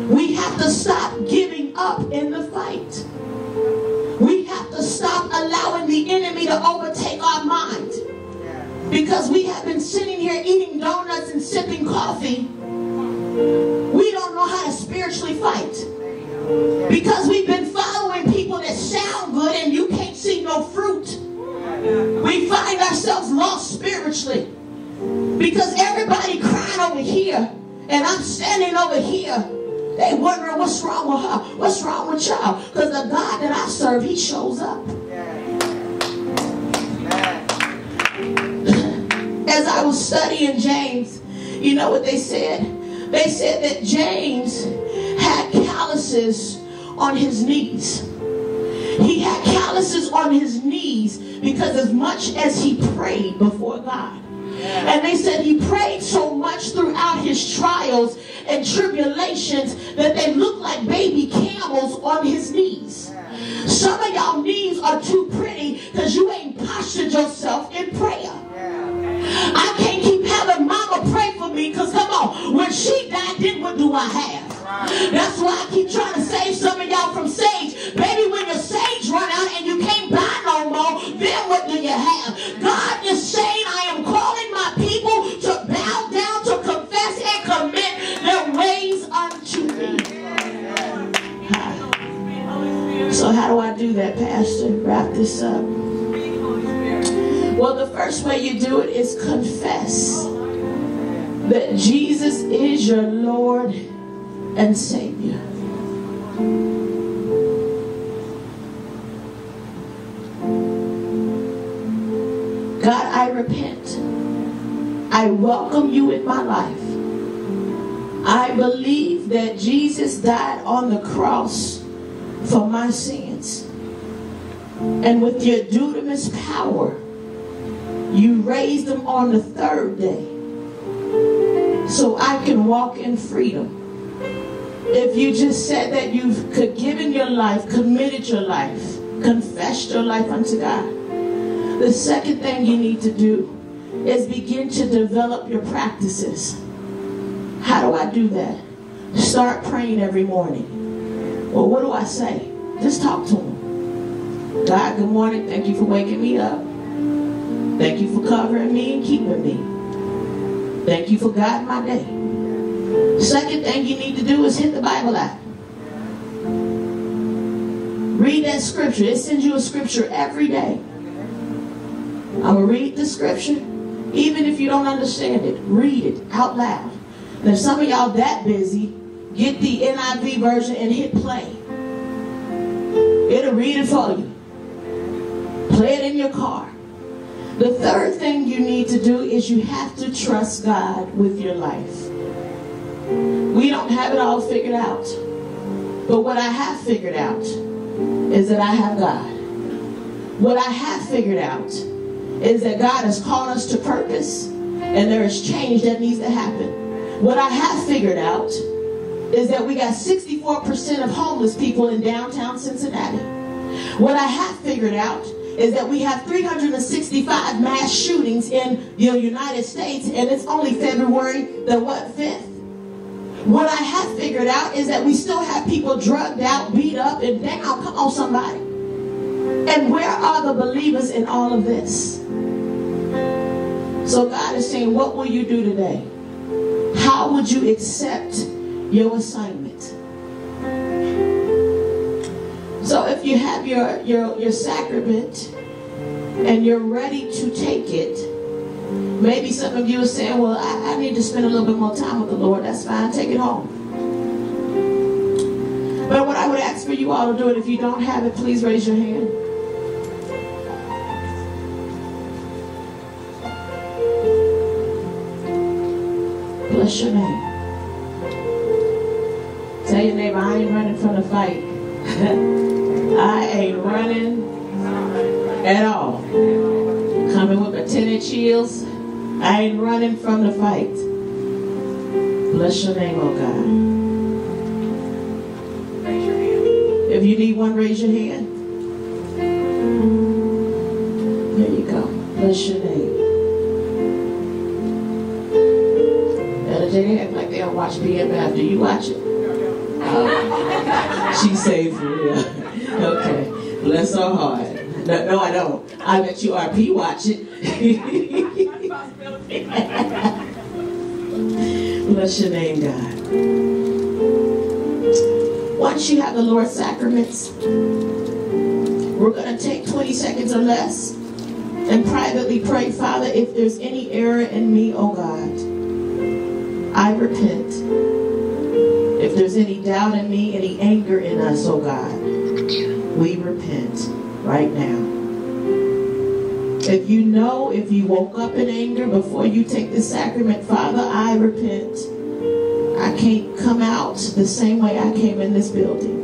Speaker 2: We have to stop giving up in the fight. We have to stop allowing the enemy to overtake our mind. Because we have been sitting here eating donuts and sipping coffee. We don't know how to spiritually fight. Because we've been following people that sound good and you can't see no fruit. We find ourselves lost spiritually. Because everybody crying over here and I'm standing over here. They wondering what's wrong with her. What's wrong with y'all? Because the God that I serve, he shows up. As I was studying James, you know what they said? They said that James had calluses on his knees. He had calluses on his knees because as much as he prayed before God. And they said he prayed so much throughout his trials and tribulations that they looked like baby camels on his knees. Some of y'all knees are too pretty because you ain't postured yourself in prayer. I can't keep having mama pray for me because come on, when she died, then what do I have? That's why I keep trying to save some of y'all from sage. Baby, when your sage run out and you can't buy no more, then what do you have? God is saying, I am calling my people to bow down, to confess and commit their ways unto me. So how do I do that, Pastor? Wrap this up. Well, the first way you do it is confess that Jesus is your Lord and Savior. God, I repent. I welcome you in my life. I believe that Jesus died on the cross for my sins. And with your dunamis power, you raised him on the third day so I can walk in freedom. If you just said that you've given your life, committed your life, confessed your life unto God, the second thing you need to do is begin to develop your practices. How do I do that? Start praying every morning. Well, what do I say? Just talk to him. God, good morning. Thank you for waking me up. Thank you for covering me and keeping me. Thank you for guiding my day. Second thing you need to do is hit the Bible app. Read that scripture. It sends you a scripture every day. I'm going to read the scripture. Even if you don't understand it, read it out loud. And if some of y'all that busy, get the N I V version and hit play. It'll read it for you. Play it in your car. The third thing you need to do is you have to trust God with your life. We don't have it all figured out. But what I have figured out is that I have God. What I have figured out is that God has called us to purpose and there is change that needs to happen. What I have figured out is that we got sixty-four percent of homeless people in downtown Cincinnati. What I have figured out is that we have three hundred sixty-five mass shootings in the United States, and it's only February the what, fifth? What I have figured out is that we still have people drugged out, beat up, and down. Come on, somebody. And where are the believers in all of this? So God is saying, what will you do today? How would you accept your assignment? So if you have your, your, your sacrament and you're ready to take it, maybe some of you are saying, well, I, I need to spend a little bit more time with the Lord. That's fine. Take it home. But what I would ask for you all to do it, if you don't have it, please raise your hand. Bless your name. Tell your neighbor, I ain't running from the fight. I ain't running at all. Coming with my ten inch heels. I ain't running from the fight. Bless your name, oh God.
Speaker 5: Raise your hand.
Speaker 2: If you need one, raise your hand. There you go. Bless your name. They act like they don't watch B M F. Do you watch it? She saved for real. Okay. Bless her heart. No, no, I don't. I bet you R P watch it. Bless your name, God. Once you have the Lord's sacraments, we're going to take twenty seconds or less and privately pray, Father, if there's any error in me, oh God, I repent. If there's any doubt in me, any anger in us, oh God, we repent right now. If you know, if you woke up in anger before you take the sacrament, Father, I repent. I can't come out the same way I came in this building.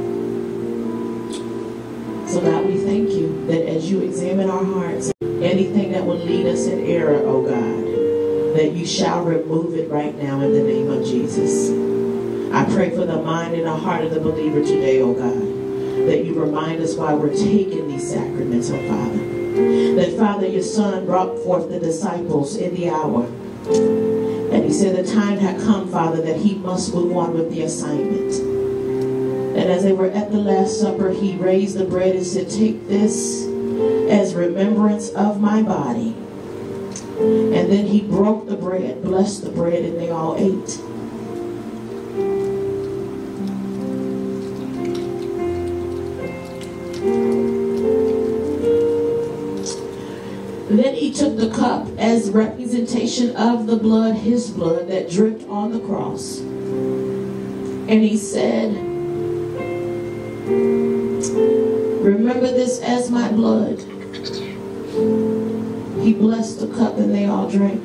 Speaker 2: So God, we thank you that as you examine our hearts, anything that will lead us in error, oh God, that you shall remove it right now in the name of Jesus. I pray for the mind and the heart of the believer today, oh God, that you remind us why we're taking these sacraments, oh Father. That, Father, your Son brought forth the disciples in the hour. And he said the time had come, Father, that he must move on with the assignment. And as they were at the Last Supper, he raised the bread and said, take this as remembrance of my body. And then he broke the bread, blessed the bread, and they all ate. Then he took the cup as representation of the blood, his blood, that dripped on the cross. And he said, remember this as my blood. He blessed the cup and they all drank.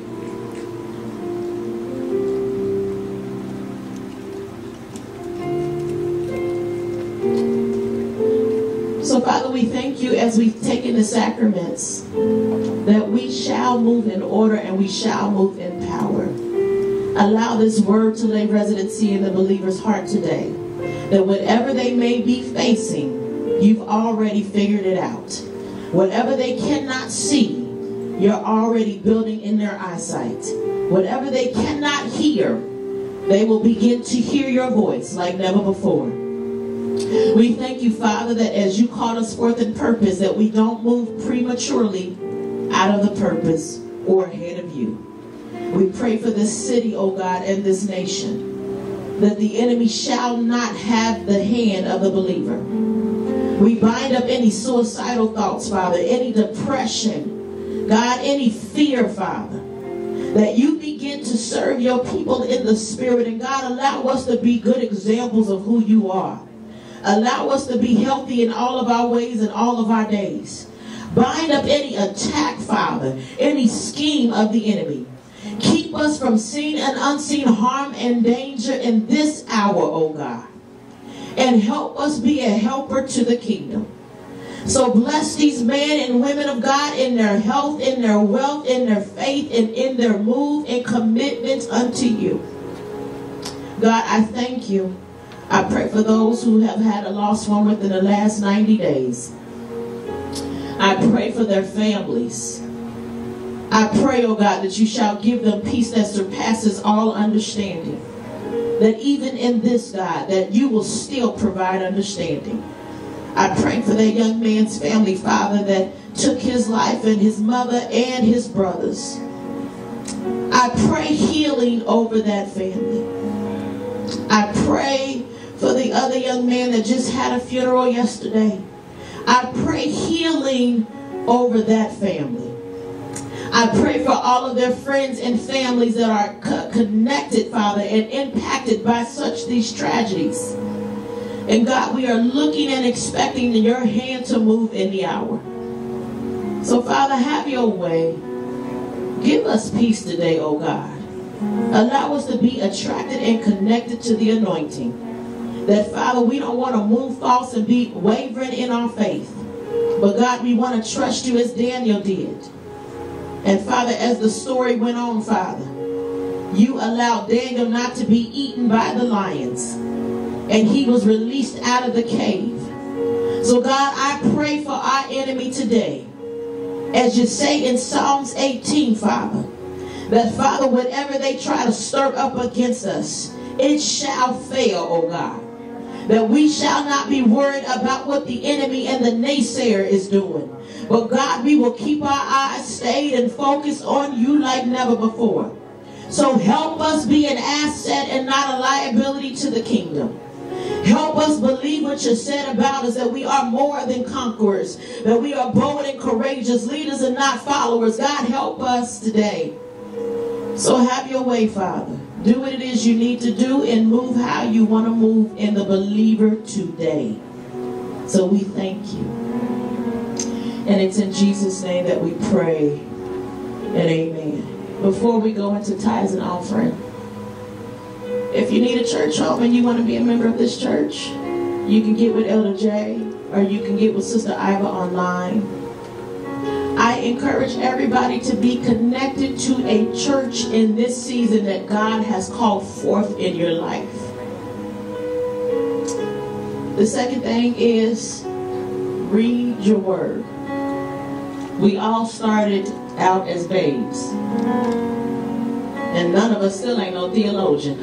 Speaker 2: So, Father, we thank you as we've taken the sacraments that we shall move in order and we shall move in power. Allow this word to lay residency in the believer's heart today, that whatever they may be facing, you've already figured it out. Whatever they cannot see, you're already building in their eyesight. Whatever they cannot hear, they will begin to hear your voice like never before. We thank you, Father, that as you called us forth in purpose, that we don't move prematurely out of the purpose or ahead of you. We pray for this city, oh God, and this nation, that the enemy shall not have the hand of the believer. We bind up any suicidal thoughts, Father, any depression, God, any fear, Father, that you begin to serve your people in the spirit. And God, allow us to be good examples of who you are. Allow us to be healthy in all of our ways and all of our days. Bind up any attack, Father, any scheme of the enemy. Keep us from seen and unseen harm and danger in this hour, oh God. And help us be a helper to the kingdom. So bless these men and women of God in their health, in their wealth, in their faith, and in their move and commitment unto you. God, I thank you. I pray for those who have had a lost one within the last ninety days. I pray for their families. I pray, oh God, that you shall give them peace that surpasses all understanding. That even in this, God, that you will still provide understanding. I pray for that young man's family, Father, that took his life, and his mother and his brothers. I pray healing over that family. I pray for the other young man that just had a funeral yesterday. I pray healing over that family. I pray for all of their friends and families that are co connected, Father, and impacted by such these tragedies. And God, we are looking and expecting your hand to move in the hour. So, Father, have your way. Give us peace today, oh God. Allow us to be attracted and connected to the anointing. That, Father, we don't want to move false and be wavering in our faith. But, God, we want to trust you as Daniel did. And, Father, as the story went on, Father, you allowed Daniel not to be eaten by the lions. And he was released out of the cave. So, God, I pray for our enemy today. As you say in Psalms eighteen, Father, that, Father, whatever they try to stir up against us, it shall fail, oh God. that we shall not be worried about what the enemy and the naysayer is doing. But God, we will keep our eyes stayed and focused on you like never before. So help us be an asset and not a liability to the kingdom. Help us believe what you said about us, that we are more than conquerors, that we are bold and courageous, leaders and not followers. God, help us today. So have your way, Father. Do what it is you need to do and move how you want to move in the believer today. So we thank you. And it's in Jesus' name that we pray and amen. Before we go into tithes and offering, if you need a church home and you want to be a member of this church, you can get with Elder J or you can get with Sister Iva online. I encourage everybody to be connected to a church in this season that God has called forth in your life. The second thing is read your word. We all started out as babes. And none of us still ain't no theologian.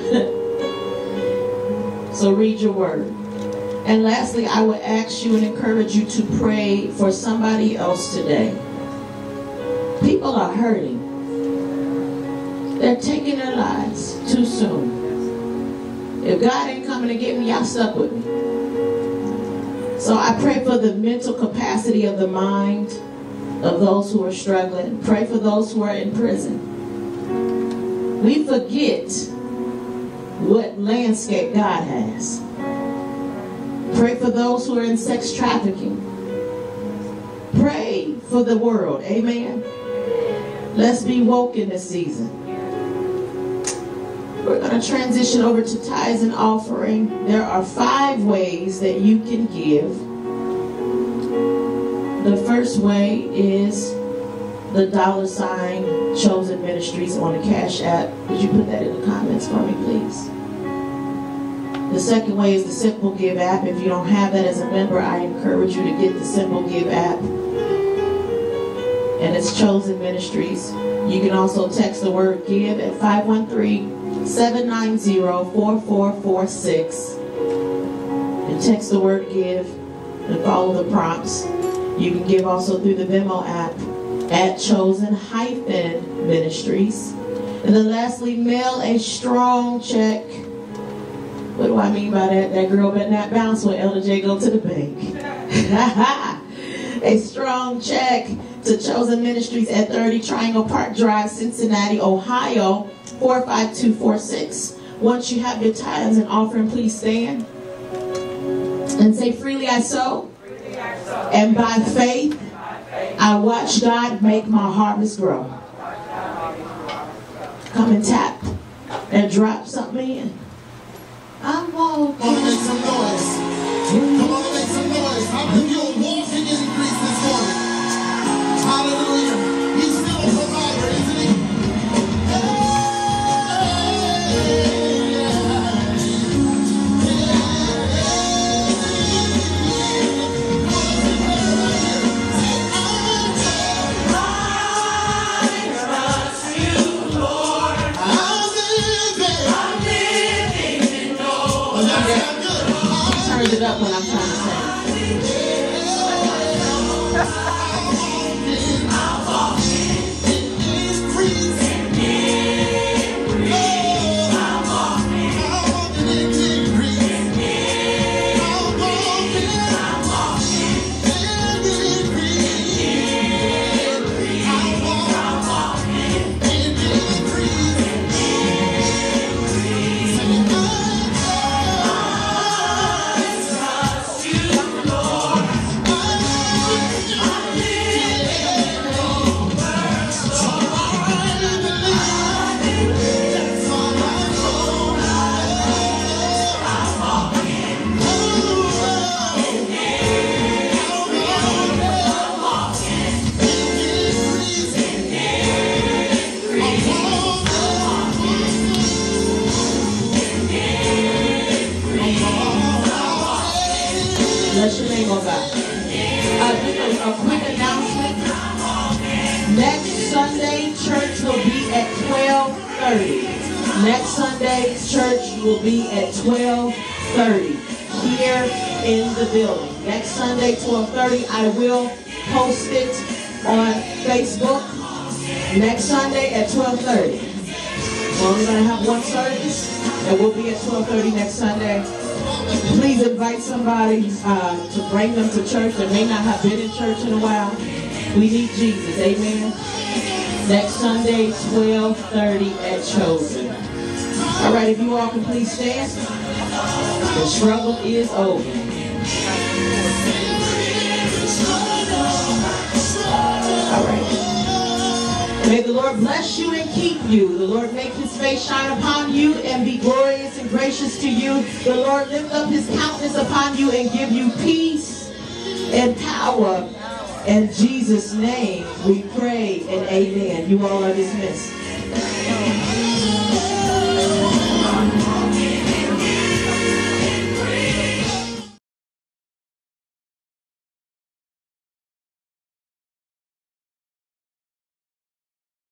Speaker 2: So read your word. And lastly, I would ask you and encourage you to pray for somebody else today. People are hurting. They're taking their lives too soon. If God ain't coming to get me, y'all stuck with me. So I pray for the mental capacity of the mind of those who are struggling. Pray for those who are in prison. We forget what landscape God has. Pray for those who are in sex trafficking. Pray for the world. Amen. Let's be woke in this season. We're going to transition over to tithes and offering. There are five ways that you can give. The first way is the dollar sign Chosen Ministries on the Cash App. Could you put that in the comments for me, please? The second way is the Simple Give app. If you don't have that as a member, I encourage you to get the Simple Give app. And it's Chosen Ministries. You can also text the word GIVE at five one three, seven nine zero, four four four six. And text the word GIVE and follow the prompts. You can give also through the Venmo app at Chosen Ministries. And then lastly, mail a strong check. What do I mean by that? That girl better not bounce when Elder J go to the bank. A strong check to Chosen Ministries at thirty Triangle Park Drive, Cincinnati, Ohio, four five two four six. Once you have your tithes and offering, please stand and say, freely I sow, and by faith I watch God make my harvest grow. Come and tap and drop something in. I'm walking.
Speaker 4: Come on, make some noise. Come on, make some noise. How many of you are walking in increase this morning? Hallelujah. He's still a provider, isn't he?
Speaker 2: Turns it up when I'm trying to say. Bless your name, oh God. Uh, just a, a quick announcement. Next Sunday, church will be at twelve thirty. Next Sunday, church will be at twelve thirty. here in the building. Next Sunday, twelve thirty, I will post it on Facebook. Next Sunday at twelve thirty. We're only going to have one service, and we'll be at twelve thirty next Sunday. Please invite somebody uh, to bring them to church that may not have been in church in a while. We need Jesus, amen. Next Sunday, twelve thirty at Chosen. All right, if you all can please stand. The struggle is over. All right. May the Lord bless you and keep you. The Lord make his face shine upon you and be glorious and gracious to you. The Lord lift up his countenance upon you and give you peace and power. In Jesus' name we pray and amen. You all are dismissed.